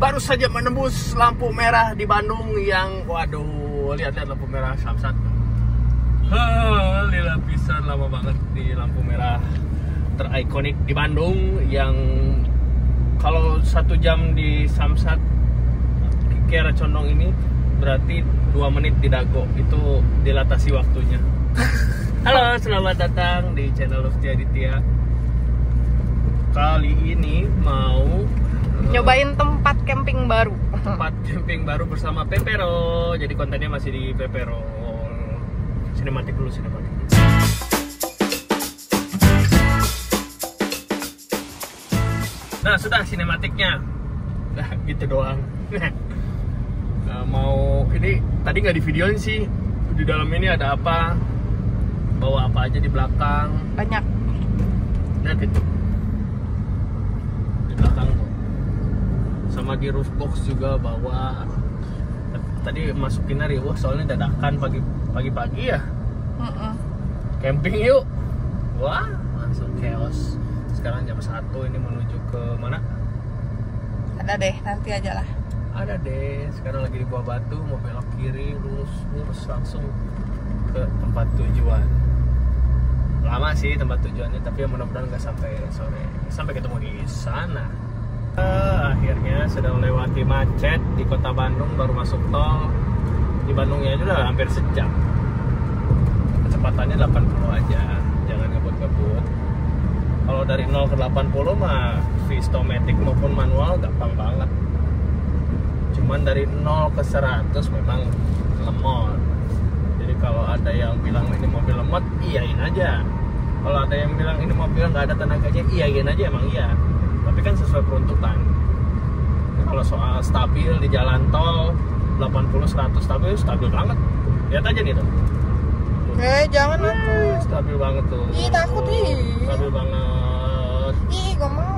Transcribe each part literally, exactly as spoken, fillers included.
baru saja menembus lampu merah di Bandung yang, waduh, lihat-lihat lampu merah Samsat. Lila pisan lama banget di lampu merah terikonik di Bandung yang kalau satu jam di Samsat Kiara Condong ini berarti dua menit di Dago, itu dilatasi waktunya. Halo, selamat datang di channel Lufty Aditya. Kali ini mau nyobain tempat camping baru. Tempat camping baru bersama Pepero. Jadi kontennya masih di Pepero. Sinematik dulu, sinematik. Nah, sudah sinematiknya. Nah, gitu doang. Nah, mau ini tadi nggak di videoin sih. Di dalam ini ada apa? Bawa apa aja di belakang? Banyak. Lihat itu. Di belakang tuh. Sama di roof box juga bawa. Tadi masukin hari, wah soalnya dadakan pagi pagi-pagi ya. Mm-mm. Camping yuk. Wah, langsung chaos. Sekarang jam satu ini menuju ke mana? Ada deh, nanti aja lah. Ada deh, sekarang lagi di Buah Batu, mau belok kiri, lurus, lurus langsung ke tempat tujuan. Lama sih tempat tujuannya, tapi ya mudah-mudahan nggak sampai sore. Sampai ketemu di sana. Uh, akhirnya sudah melewati macet di kota Bandung, baru masuk tol. Di Bandungnya aja udah hampir sejam. Kecepatannya delapan puluh aja, jangan ngebut-ngebut. Kalau dari nol ke delapan puluh mah Vistomatic maupun manual gampang banget. Cuman dari nol ke seratus memang lemot. Jadi kalau ada yang bilang ini mobil lemot, iyain aja. Kalau ada yang bilang ini mobil nggak ada tenaganya, iyain aja, emang iya. Tapi kan sesuai peruntukan. Nah, kalau soal stabil di jalan tol delapan puluh seratus stabil, stabil banget. Lihat aja nih tuh. Eh, jangan aku. Stabil banget tuh. Ih, takut ih. Stabil banget. Ih, gak mau.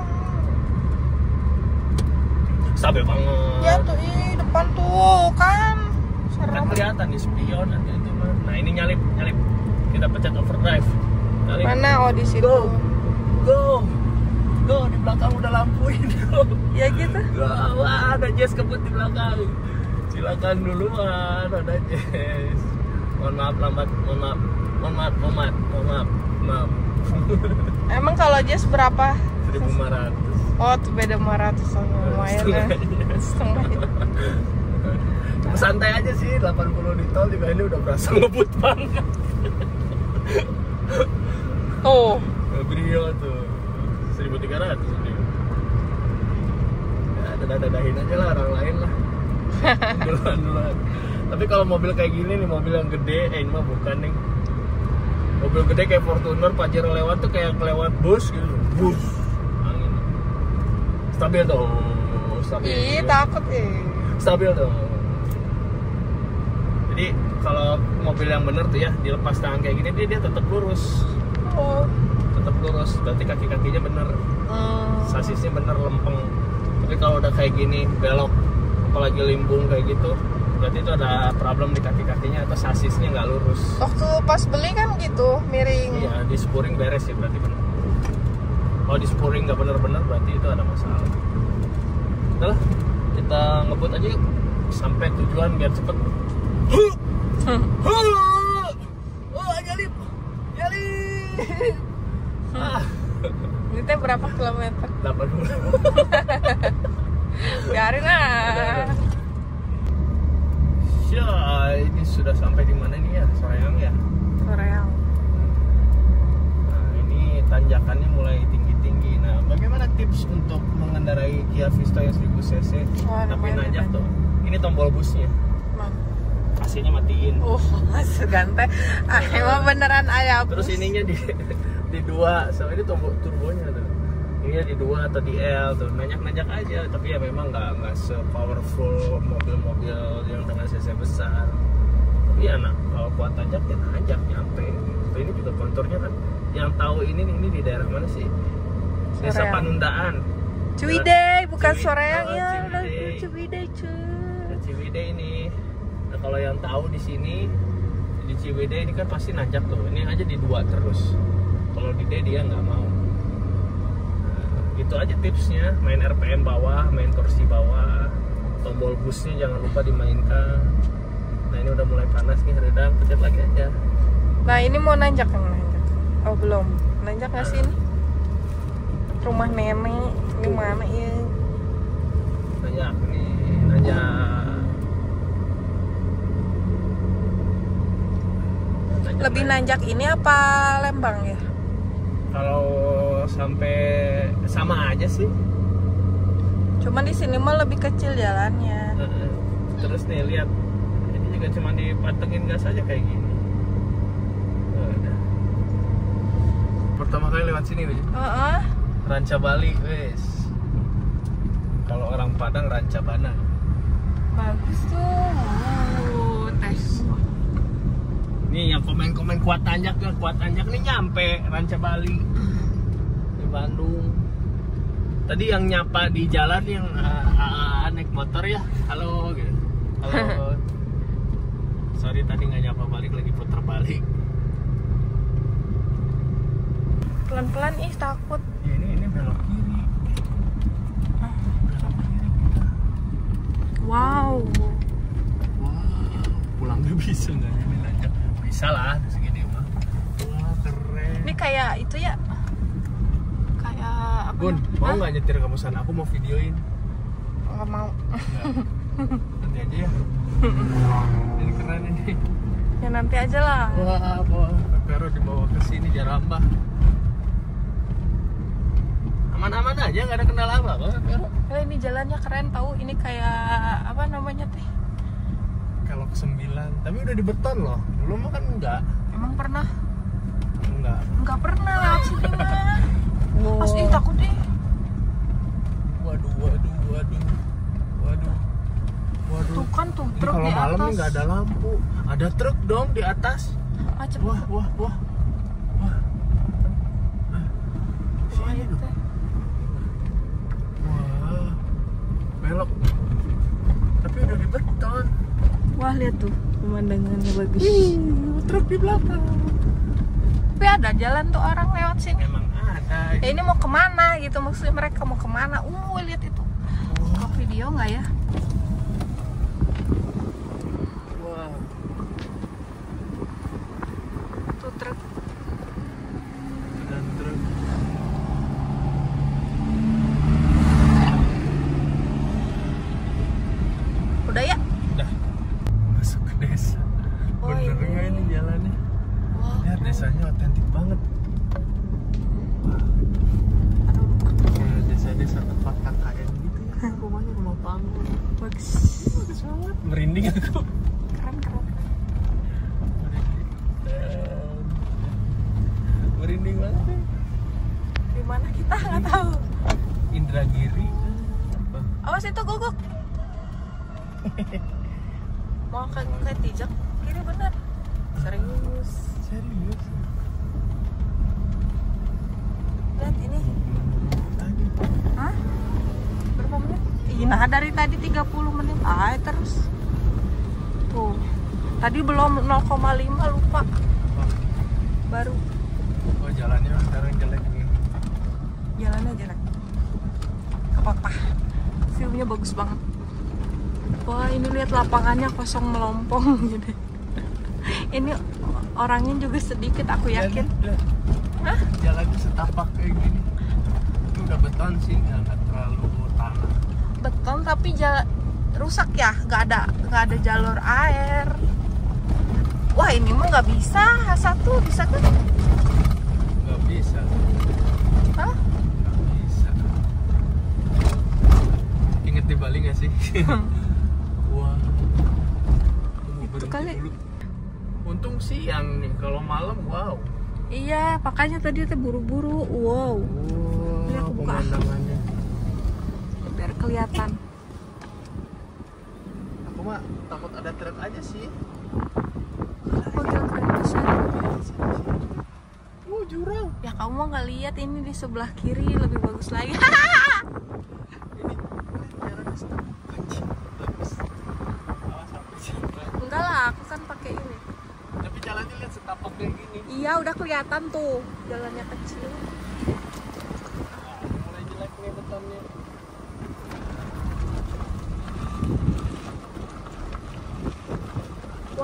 Stabil banget. Ya tuh, ih, depan tuh kan. Kan Serem. kelihatan di spion nanti itu mah. Nah, ini nyalip, nyalip. Kita pencet overdrive. Nyalip. Mana? Oh, di situ. Go. Go. Go, di belakang udah lampuin. Go. Ya gitu. Go. Wah, ada Jess kebut di belakang. Silakan duluan, ada Jess. Mohon maaf lambat, mohon maaf. Mohon maaf, mohon maaf, mohon maaf. Maaf. Emang kalau Jess berapa? seribu lima ratus. Oh, tuh beda lima ratus, lumayan ya. Setengah. Santai aja sih, delapan puluh di tol juga ini udah berasa ngebut banget. Tuh. Brio tuh seribu tiga ratus ini. Ya, dadah-dadahin aja lah orang lain lah. Duluan-duluan. Tapi kalau mobil kayak gini nih, mobil yang gede, eh ini mah bukan nih. Mobil gede kayak Fortuner, Pajero lewat tuh kayak kelewat bus gitu. Bus. Angin. Stabil tuh. Stabil. Ih, takut ih. Stabil tuh. Jadi kalau mobil yang bener tuh ya, dilepas tangan kayak gini dia dia tetap lurus. Oh. Tetap lurus, berarti kaki-kakinya bener. Hmm. Sasisnya bener lempeng. Tapi kalau udah kayak gini belok, apalagi limbung kayak gitu, berarti itu ada problem di kaki-kakinya atau sasisnya nggak lurus. Waktu pas beli kan gitu, miring. Iya, di spuring beres ya berarti bener. Kalau di spuring nggak bener-bener berarti itu ada masalah. Udah lah, kita ngebut aja yuk sampai tujuan biar cepet. Oh, nyalip, nyalip. Ah. Ini teh berapa kilometer? delapan puluh. Biarin lah. Ya, ini sudah sampai di mana nih ya, Soreang ya? Soreang. Nah, ini tanjakannya mulai tinggi-tinggi. Nah, bagaimana tips untuk mengendarai Kia Visto yang seribu cc? Oh, tapi namanya nanjak apa? tuh. Ini tombol busnya. Emang. A C-nya matiin. Oh, segante. Ah, emang beneran ayah. Terus ininya di di dua, sama ini tombol turbonya tuh. Ini di dua atau di L tuh, nanjak-nanjak aja. Tapi ya memang nggak nggak se-powerful mobil-mobil yang dengan cc besar. Tapi ya nah, kalau kuat tanjak ya nanjak nyampe. Tuh, ini juga konturnya kan. Yang tahu ini ini di daerah mana sih? Desa Soreang. Panundaan. Ciwidey, bukan Ciwidey. Soreang Oh, ya. Ciwidey. Ciwidey, cuy. Ciwidey ini. Nah, kalau yang tahu di sini di Ciwidey ini kan pasti nanjak tuh. Ini aja di dua terus. Kalau di D dia nggak mau. Nah, gitu aja tipsnya. Main R P M bawah, main torsi bawah. busnya jangan lupa dimainkan. Nah ini udah mulai panas nih, redang, pencet lagi aja. Nah ini mau nanjak kan nanjak? Oh belum, nanjak nggak sih ini? Rumah nenek, ini mana ya? Nanjak nih, nanjak. nanjak Lebih nanjak ini apa Lembang ya? Kalau sampai sama aja sih. Cuman di sini mah lebih kecil jalannya. Terus nih lihat, ini juga cuma dipantengin gas aja kayak gini. Udah. Pertama kali lewat sini wes. Uh-uh. Ranca Bali wes. Kalau orang Padang Ranca Bana. Bagus tuh. Uh, tes. Nih yang komen-komen kuat tanjak ya, kuat tanjak nih nyampe Ranca Bali di Bandung. Tadi yang nyapa di jalan yang uh, uh, naik motor ya, halo gitu. Halo. Sorry tadi nggak nyapa balik, lagi putar balik. Pelan-pelan ih takut. Ya, ini ini belok kiri. Belok kiri kita. Wow. Wow. Pulang gak bisa nggak ini nanjak? Bisa lah segini mah. Wah keren. Ini kayak itu ya. Kayak apa? Gun, namanya? mau Hah? nggak nyetir kamu sana? Aku mau videoin. Nggak mau. Nanti aja ya. Ini keren ini. Ya nanti aja lah. Wah, wah. Pero dibawa ke sini Jarambah. Aman-aman aja, nggak ada kendala apa-apa, Pero. Eh, ini jalannya keren tahu. Ini kayak apa namanya teh? Kalau ke sembilan, tapi udah dibeton loh. Dulu mah kan enggak. Emang pernah? Enggak. Nggak pernah lewat sini mah. Wow. Pas ih takut deh. Waduh, waduh, waduh. Waduh. Waduh. Tuh kan tuh Ini truk kalau di malam atas. nih nggak ada lampu. Ada truk dong di atas. Ah, cepet. Wah, wah, wah. Wah. Ah. Wah, Sini itu. tuh. Wah. Belok. Tapi udah dibeton. Wah, lihat tuh pemandangannya bagus. Ih, truk di belakang. Tapi ada jalan tuh orang lewat sini. Emang ada. Ya ini mau kemana gitu, maksudnya mereka mau kemana? Uh, lihat itu. Buka video nggak ya? Wah. Tuh truk. Dan truk. Udah ya? Udah. Masuk ke desa. Oh, Bener ini. nggak ini jalannya? Wah. Lihat desanya otentik banget. Aduh, Kayak desa-desa tempat K K N gitu ya. Rumahnya rumah panggung. bagus. Bagus banget. Merinding aku. Keren keren. Merinding. Dan... Merinding banget ya. Di mana kita nggak tahu. Indragiri. Apa? Awas itu guguk. Mau ke ke Tijak kiri bener. Serius. Serius? Lihat ini. Tanya. Hah? Berapa menit? Iya, nah dari tadi tiga puluh menit. Ah, terus. Tuh. Tadi belum nol koma lima lupa. Baru Oh jalannya sekarang jelek nih. jalannya jelek. Apa-apa. View-nya bagus banget. Wah, ini lihat lapangannya kosong melompong gitu. Ini orangnya juga sedikit, aku yakin. Lihat, lihat. Hah? Jalannya setapak kayak gini. Ini udah beton sih, nggak terlalu tanah. Beton tapi jalan rusak ya, nggak ada nggak ada jalur air. Wah, ini mah nggak bisa. H satu bisa kan? Nggak bisa. Hah? Nggak bisa. Ingat di Bali nggak sih? Wah. Tunggu, Itu berhenti kali. dulu. Untung siang nih, kalau malam wow. Iya, makanya tadi teh buru-buru. Wow, Wow, Ini aku buka. pemandangannya. biar kelihatan. Aku mah takut ada truk aja sih. Oh, keren bisa. Oh, jurang. Ya kamu mah nggak lihat ini di sebelah kiri lebih bagus lagi. Ini, ini jalannya setapak. Anjing, bagus. Awas sampai siapa. Enggak lah, aku kan pakai ini. Tapi jalannya lihat setapak kayak gini. Iya, udah kelihatan tuh jalannya kecil. Nah, mulai jelek nih betonnya.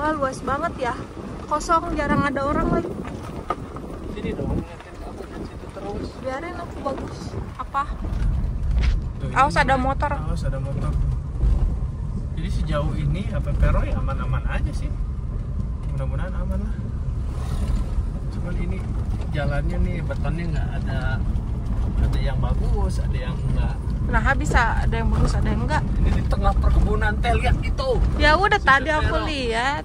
Wah, luas banget ya. Kosong, jarang ada orang lagi. Sini dong, ngeliatin aku dari situ terus. Biarin aku bagus. Apa? Awas ada motor. Awas ada motor. Jadi sejauh ini Pepero ya aman-aman aja sih. Mudah-mudahan aman lah. Cuman ini jalannya nih betonnya nggak ada, ada yang bagus, ada yang enggak. Nah, bisa ada yang bagus, ada yang enggak. Ini di tengah perkebunan teh, lihat itu. Ya udah Si tadi Pepero. aku lihat.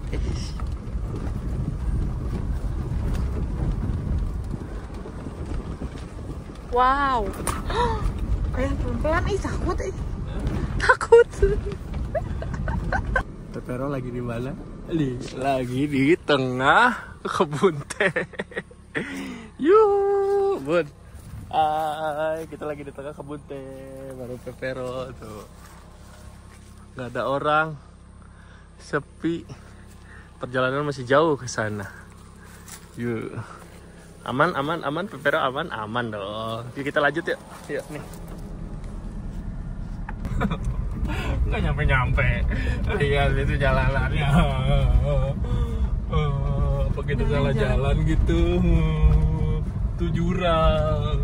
Wow. Ayah pelan-pelan, ih takut ih. Takut. Pepero lagi di mana? Di, lagi di tengah kebun teh. Yuh, bun. Hai, kita lagi di tengah kebun teh. Baru Pepero tuh. Nggak ada orang. Sepi. Perjalanan masih jauh ke sana. Yuk. Aman, aman, aman. Pepero aman, aman dong. Yuk kita lanjut yuk. Yuk nih. Nggak nyampe-nyampe. Lihat itu jalanannya. Apa kita salah jalan gitu? Itu jurang.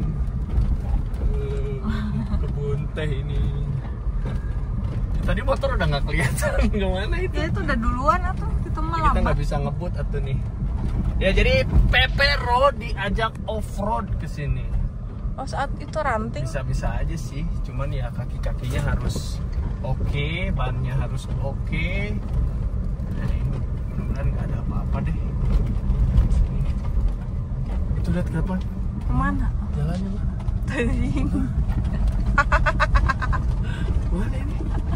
Kebun teh ini. Tadi motor udah nggak kelihatan kemana itu? Ya itu udah duluan atau kita Kita malam. nggak bisa ngebut atau nih. Ya jadi Pepero diajak off-road ke sini. Oh, saat itu ranting. Bisa-bisa aja sih, cuman ya kaki-kakinya harus oke, okay, bannya harus oke. Okay. Jadi mudah-mudahan nggak ada apa-apa deh. Itu lihat kapan? Kemana? Jalannya mana? Tadi. Mana ini?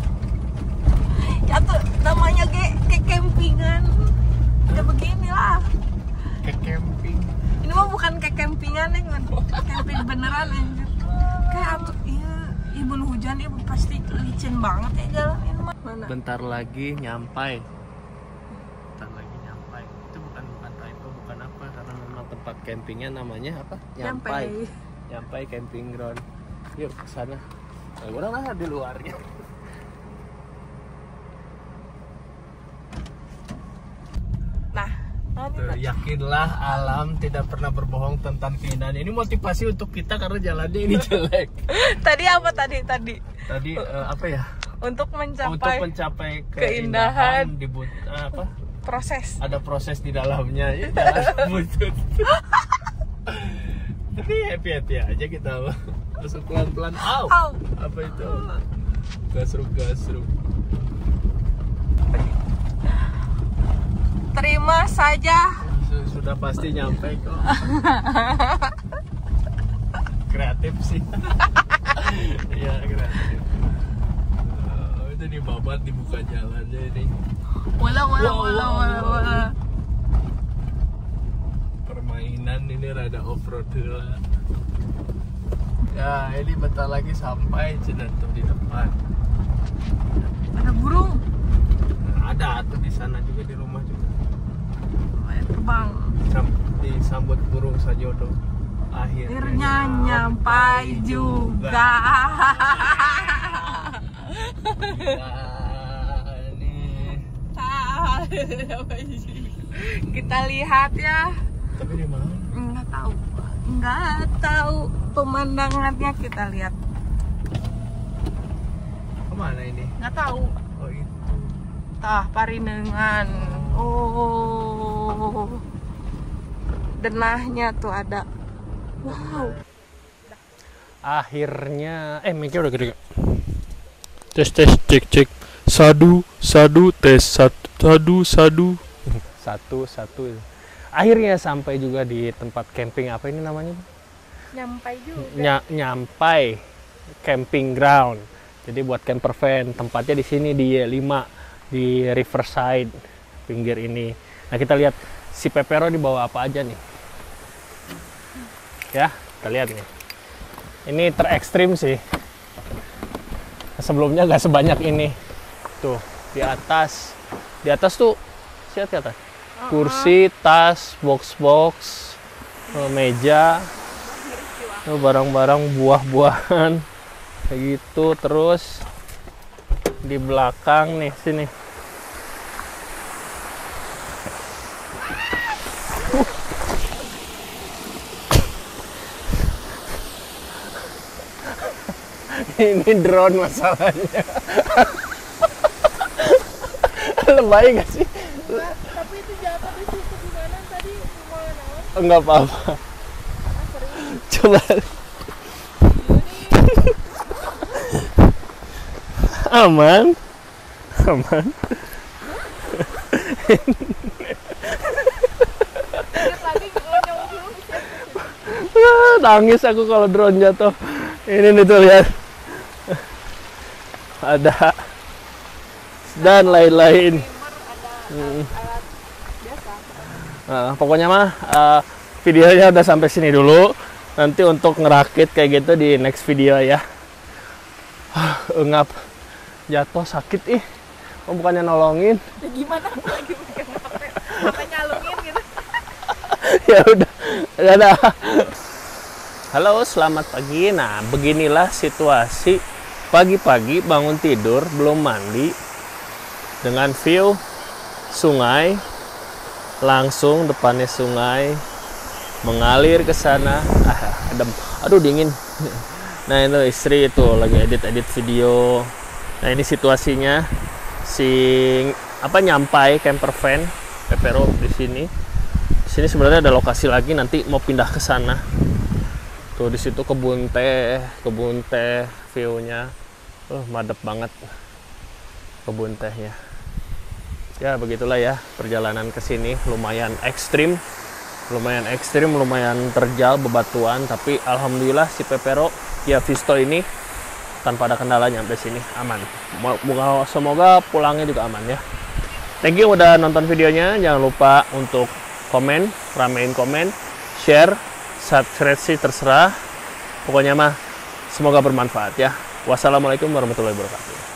Ya tuh namanya kayak kayak campingan. Ya beginilah. Kayak camping. Ini mah bukan kayak campingan nih, camping beneran anjir. Kayak atuh iya, ibu hujan ibu pasti licin banget ya jalan ini mah. Mana? Bentar lagi nyampai. Bentar lagi nyampai. Itu bukan bukan typo, bukan apa, karena memang tempat campingnya namanya apa? Nyampai. Nyampai camping ground. Yuk ke sana. Nah, udah lah di luarnya. Nah, nanti Tuh, yakinlah alam tidak pernah berbohong tentang keindahan. Ini motivasi untuk kita karena jalannya ini jelek. tadi apa tadi tadi? Tadi eh, apa ya? Untuk mencapai Untuk mencapai keindahan, keindahan dibut eh, apa? proses. Ada proses di dalamnya. Ya jalan butut. Tapi happy-happy aja kita masuk pelan-pelan. Au. Au. Apa itu? Gasruk-gasruk. Terima saja. Sudah pasti nyampe kok. Kreatif sih. Iya kreatif. Oh, itu di babat dibuka jalannya ini. Wala wala Wow, wala wow, wala wow. wala. Permainan ini rada off-road lah. Ya ini bentar lagi sampai Cidantum di depan. Ada burung. Nah, ada tuh di sana juga, di rumah juga. Oh, terbang. Sam- disambut burung sajodo. Akhirnya, Akhirnya nyampai juga. Ya, ini. Kita lihat ya. Tapi di mana? Nggak tahu. Nggak tahu pemandangannya, kita lihat. Kemana ini? Nggak tahu. Oh itu. Tah, Parinengan. Oh. Denahnya tuh ada. Wow. Akhirnya, eh mic-nya udah gede gak? Tes tes cek cek. Sadu sadu tes satu sadu sadu. Satu satu. Akhirnya sampai juga di tempat camping, apa ini namanya? Nyampai juga. Ny nyampai camping ground. Jadi buat camper van, tempatnya di sini di Y lima di Riverside pinggir ini. Nah kita lihat si Pepero dibawa apa aja nih. Ya kita lihat nih. Ini terekstrim sih. Sebelumnya nggak sebanyak ini. Tuh di atas, di atas tuh siapa di atas? Kursi, tas, box-box, meja, tuh barang-barang buah-buahan kayak gitu. Terus di belakang nih sini Ini drone masalahnya. Lebay gak sih? Enggak, tapi itu jatuh di situ gimana tadi mau naon? Enggak apa-apa. Ah, serius. Coba. Aman. Aman. Ingat lagi ngonyong dulu bisa. Ah, nangis aku kalau drone jatuh. Ini nih tuh lihat. Ada dan lain-lain. Ada alat biasa. Nah, pokoknya mah uh, videonya udah sampai sini dulu. Nanti untuk ngerakit kayak gitu di next video ya. Engap, jatuh sakit ih. Oh, bukannya nolongin. Ya gimana aku lagi pegang H P, H P nyalungin gitu. Ya udah, dadah. Halo, selamat pagi. Nah, beginilah situasi pagi-pagi bangun tidur belum mandi dengan view sungai, langsung depannya sungai mengalir ke sana. Ah, adem. Aduh dingin. Nah, itu istri itu lagi edit-edit video. Nah, ini situasinya si apa nyampai camper van Pepero di sini. Di sini sebenarnya ada lokasi lagi, nanti mau pindah ke sana. Tuh di situ kebun teh, kebun teh view-nya. Uh, madep banget kebun tehnya. Ya, begitulah ya perjalanan ke sini, lumayan ekstrim. Lumayan ekstrim, lumayan terjal bebatuan, tapi alhamdulillah si Pepero ya Visto ini tanpa ada kendala nyampe sini aman. Semoga, semoga pulangnya juga aman ya. Thank you udah nonton videonya. Jangan lupa untuk komen, ramein komen, share, subscribe sih terserah. Pokoknya mah semoga bermanfaat ya. Wassalamualaikum warahmatullahi wabarakatuh.